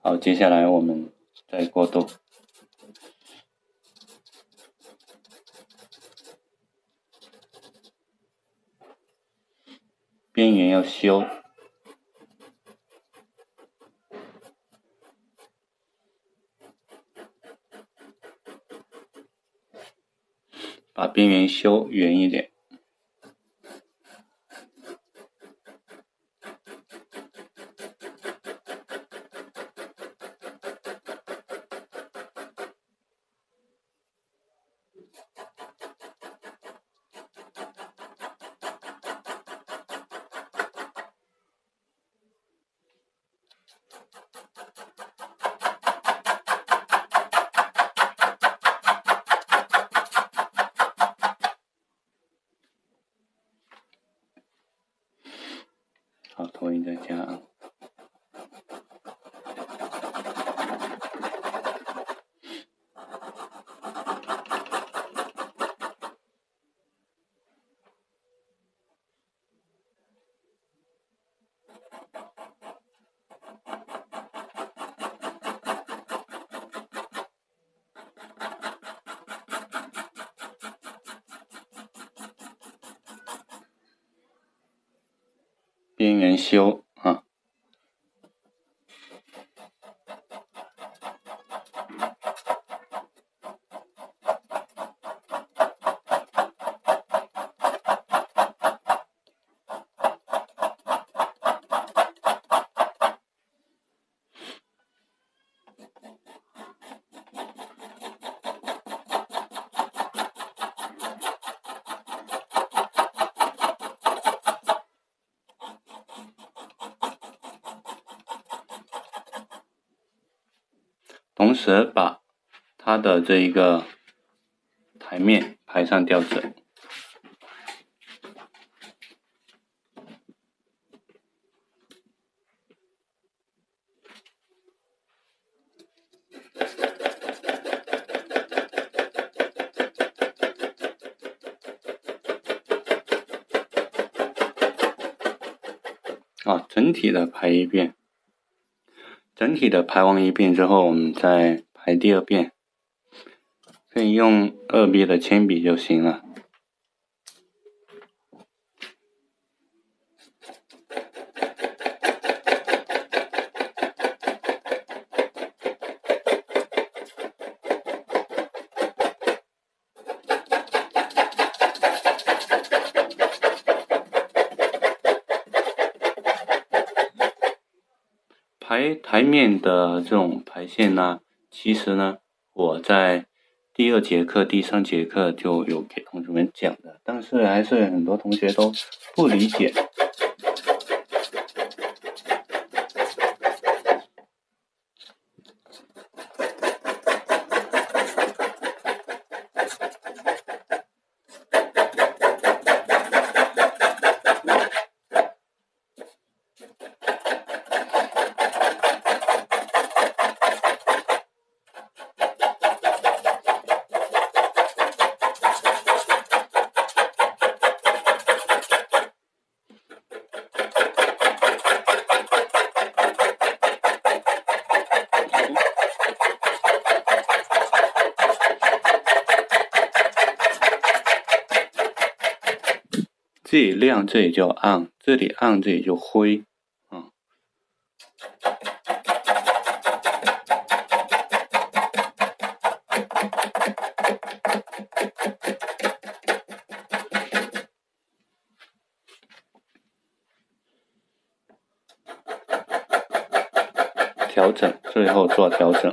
好，接下来我们再过渡。边缘要修，把边缘修圆一点。好，投影再加啊。边缘修啊，同时把它的这一个台面排上吊枕。整体的排一遍，整体的排完一遍之后，我们再排第二遍，可以用2B 的铅笔就行了。排台面的这种排线呢，其实呢，我在第2节课、第3节课就有给同学们讲的，但是还是很多同学都不理解。这里亮，这里就暗，这里暗，这里就灰，调整，最后做调整。